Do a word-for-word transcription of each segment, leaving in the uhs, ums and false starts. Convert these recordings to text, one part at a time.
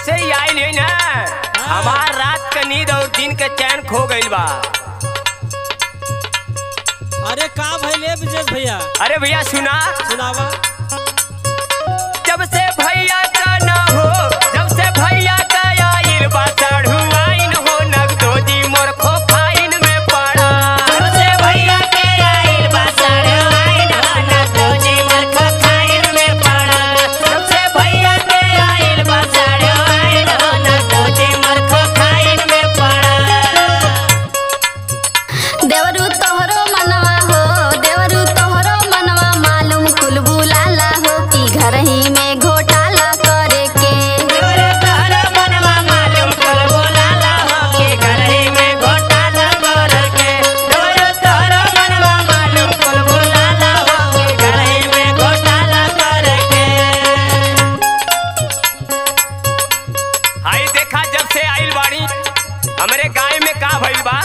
से ही आइल है ना, हमार रात का नींद और दिन के चैन खो गइल बा। अरे का भइले विजेश भैया? अरे भैया सुना, सुनावा। जब से भैया का ना हो, जब से भैया का आइल बा चढ़ुआइन हो, नगदो जी मोर खो फाइन में पड़ा। जब से भैया के आइल बा चढ़ुआइन हो, नगदो जी मोर खो फाइन में पड़ा। जब से भैया के आइल बा चढ़ुआइन हो, नगदो जी मोर खो फाइन में पड़ा। देवरू तोहरो मनवा हो, देवरू तोहरो मनवा मालूम कुल बुलाला हो कि घर ही में घोटाला करे के। देवरू तोहरो मनवा मालूम कुल बुलाला हो कि घर ही में घोटाला करे के। देवरू तोहरो मनवा मालूम कुल बुलाला हो कि घर ही में घोटाला करे के। हाय देखा, जब से आइल बाड़ी हमरे गाय में का भइल बा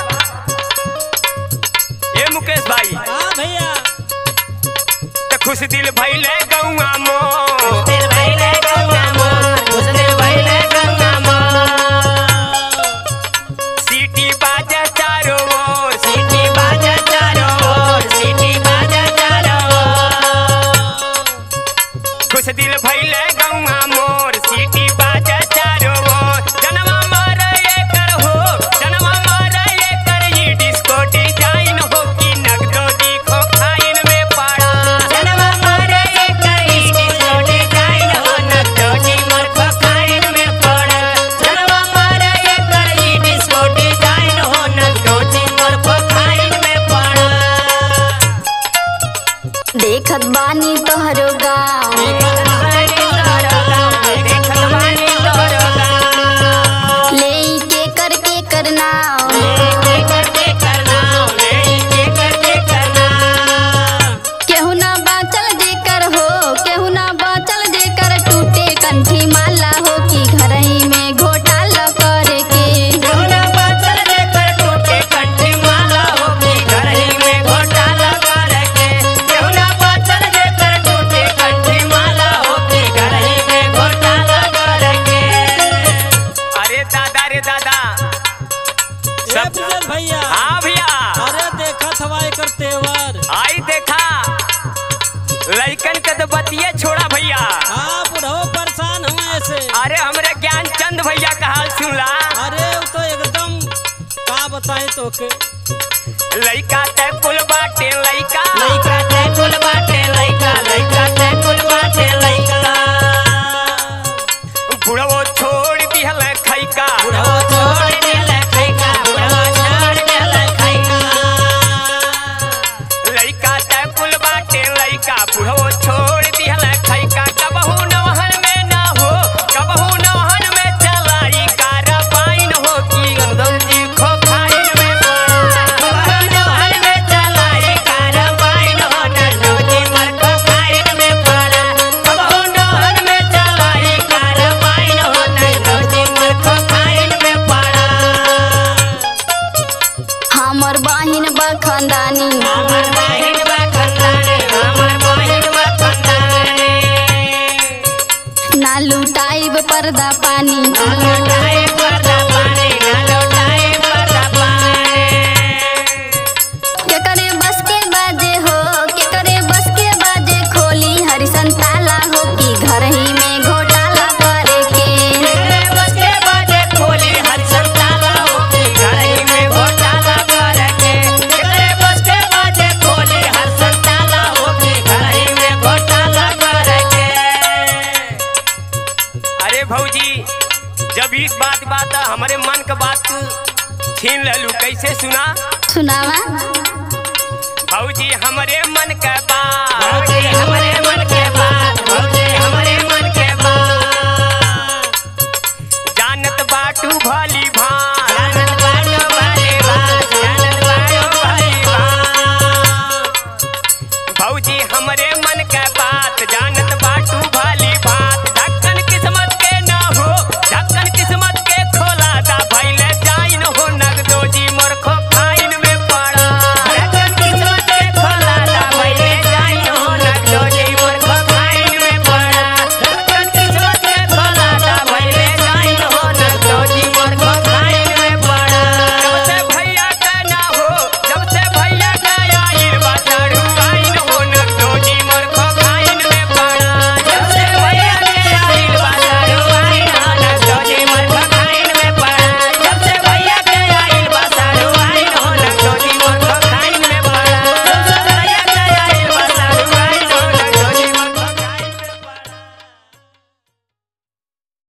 ये मुकेश भाई। हाँ भैया। त खुश दिल भइले गौआ मोर, दिल भइले गौआ मोर, खुश दिल भइले गौआ मोर। सीटी बाजे चारों ओर, सीटी बाजे चारों ओर, सीटी बाजे चारों ओर। खुश दिल भइले गौआ मोर, सीटी बाजे चारों ओर। जनवा मारे एकर हो, जनवा मारे एकर ई डिस्को डिजाइन हो कि नगदो जी खो फाइन में पड़ा। जनवा मारे एकर ई डिस्को डिजाइन हो, नगदो जी मोर खो फाइन में पड़ा। जनवा मारे एकर ई डिस्को डिजाइन हो, नगदो जी मोर खो फाइन में पड़ा। देखत बानी तोहरो गाँव, देखत बानी तोहरो गाँव, देखत बानी तोहरो गाँव। ले के कर के करनाव, लेके करके करना, लेके करके करना। केहू ना बाचल जेकर हो, केहू ना बाचल जेकर टूटे कंठी माला हो कि घर ही में घोटाला करे के। केहुना बाचल जेकर टूटे कंठी माला हो कि घर ही में घोटाला करे के। केहुना बाचल जेकर टूटे कंठी माला हो कि घर ही में घोटाला करे के। अरे दादा रे दादा, ए सब विजेश भैया। हाँ भैया। अरे देखा थवा एकर तेवर। आई देखा, लइकन के तो बतिये छोड़ा भैया। हाँ बुढ़ो परेशान हुए ऐसे। अरे हमरे ज्ञान चंद भैया का हाल सुनला। अरे वो तो एकदम का बताएं तोके। लइका ते कुल बाटे लइका, लइका ते कुल बाटे लइका, लइका ते कुल बाटे लइका। बुढ़वो छोड़ दिहल खैका, बुढ़ो छोड़ देले खैका, बुढ़ो छोड़ देले खैका। लइका ते कुल बाटे लइका, बुढ़वो छोड़ दिहल खैका। कबहू नौहन में ना हो, कबहू नौहन में चलाई कारबाइन हो कि गंदल जी खो फाइन में पड़ा। कबहू नौहन में चलाई कारबाइन हो, नगदो जी मोर खो फाइन में पड़ा। कबहू नौहन में चलाई कारबाइन हो, नगदो जी मोर खो फाइन में पड़ा। हमर बहिन बा खानदानी, हमर बहिन बा खानदानी, हमर बहिन बा खानदानी। ना लुटाइब पर्दा पानी, ना लौटाए पर्दा पानी, ना लौटाए पर्दा पानी। के करे बस के बाजे हो, के करे बस के बाजे खोली हरिसन ताला हो कि घर ही में घोटाला करे के। केकरे बस के बाजे खोली हरिसन ताला हो कि घर ही में घोटाला करे के। केकरे बस के बाजे खोली हरिसन ताला हो कि घर ही में घोटाला करे के। अरे भौजी, जब इस बात बात हमारे मन का बात छीन ललू, कैसे सुना सुनावा। भौजी हमरे मन का बात